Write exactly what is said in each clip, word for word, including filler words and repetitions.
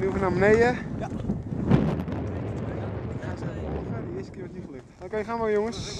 nu even naar beneden. Ja. Ik ga ze even volgen. De eerste keer was niet gelukt. Oké, okay, gaan we jongens.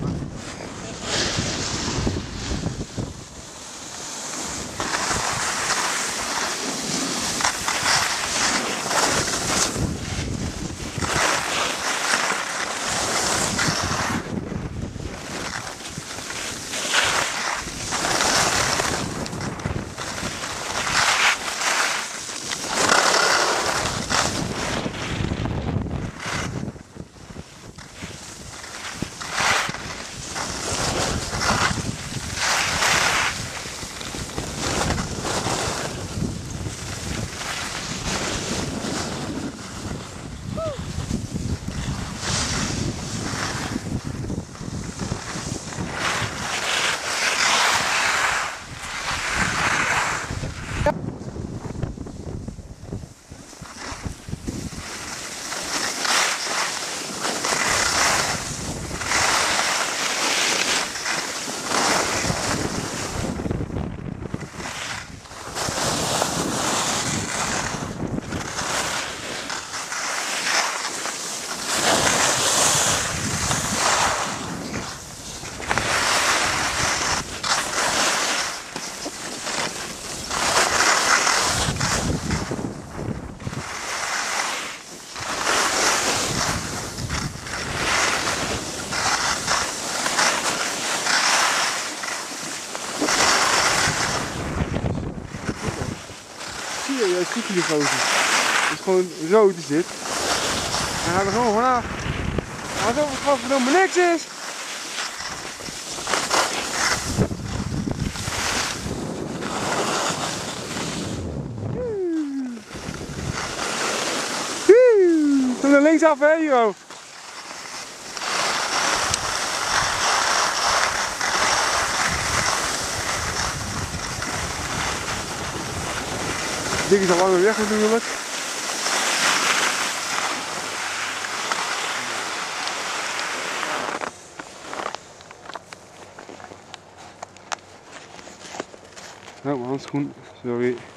Serieus goed die gozer. Het is gewoon rood is dit. En hij gaat er gewoon vanaf. Alsof het gewoon verdomme niks is. Doe naar linksaf hè, Jo. Dit is al langer weg natuurlijk. Oh, mijn handschoen, sorry.